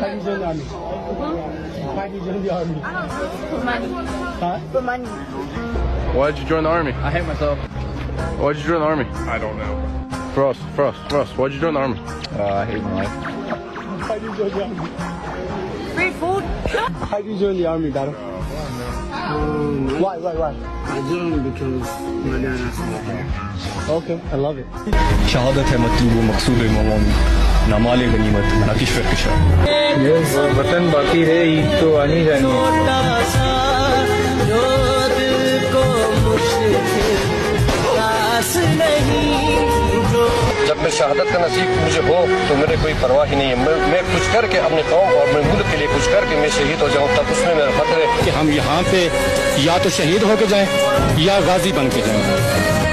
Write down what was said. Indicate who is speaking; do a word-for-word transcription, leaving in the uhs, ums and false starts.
Speaker 1: Why did you join the army? Why did you join the army?
Speaker 2: For money.
Speaker 1: Huh?
Speaker 2: For money.
Speaker 3: Why did you join the army?
Speaker 4: I hate myself.
Speaker 3: Why did you join the army?
Speaker 4: I don't know.
Speaker 3: Frost, Frost, Frost. Why did you join the army?
Speaker 4: Uh, I hate my life.
Speaker 1: Why did you join the army?
Speaker 2: Free food.
Speaker 1: Why did you join the army, Dada?
Speaker 5: Um,
Speaker 1: Why, why, why?
Speaker 5: I joined because my dad asked me to.
Speaker 1: Okay, I love it.
Speaker 6: शहादत है मतलूब मकसूद मौन नमाल गनीमत ना किश्वर किशा
Speaker 4: ये वतन बाकी है, ईद तो आनी जानी है।
Speaker 7: जब मैं शहादत का नसीब मुझे हो तो मेरे कोई परवाह ही नहीं है। मैं, मैं कुछ करके अपने कौम और अपने मुल्क के लिए कुछ करके मैं शहीद हो जाऊं, तब उसमें मेरा फख्र है
Speaker 6: कि हम यहाँ पे या तो शहीद होके जाएं या गाजी बन के जाएं।